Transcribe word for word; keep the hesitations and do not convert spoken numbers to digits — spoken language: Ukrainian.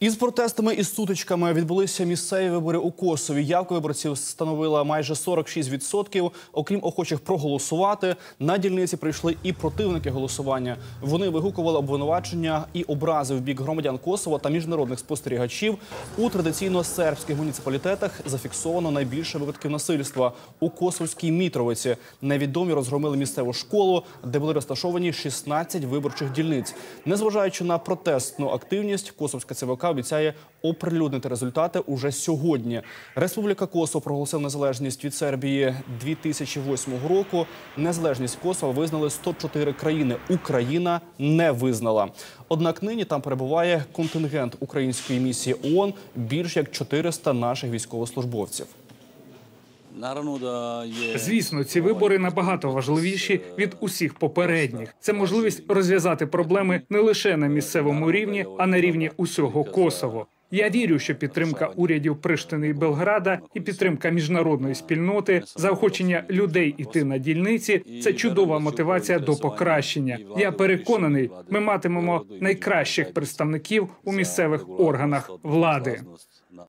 Із протестами і сутичками відбулися місцеві вибори у Косові. Явка виборців становила майже сорок шість відсотків. Окрім охочих проголосувати, на дільниці прийшли і противники голосування. Вони вигукували обвинувачення і образи в бік громадян Косова та міжнародних спостерігачів. У традиційно сербських муніципалітетах зафіксовано найбільше випадків насильства. У Косовській Мітровиці невідомі розгромили місцеву школу, де були розташовані шістнадцять виборчих дільниць. Незважаючи на протестну активність, Косовська ЦВК обіцяє оприлюднити результати уже сьогодні. Республіка Косово проголосила незалежність від Сербії дві тисячі восьмого року. Незалежність Косова визнали сто чотири країни. Україна не визнала. Однак нині там перебуває контингент української місії ООН, більш як чотириста наших військовослужбовців. Звісно, ці вибори набагато важливіші від усіх попередніх. Це можливість розв'язати проблеми не лише на місцевому рівні, а на рівні усього Косово. Я вірю, що підтримка урядів Приштини і Белграда і підтримка міжнародної спільноти, заохочення людей іти на дільниці – це чудова мотивація до покращення. Я переконаний, ми матимемо найкращих представників у місцевих органах влади.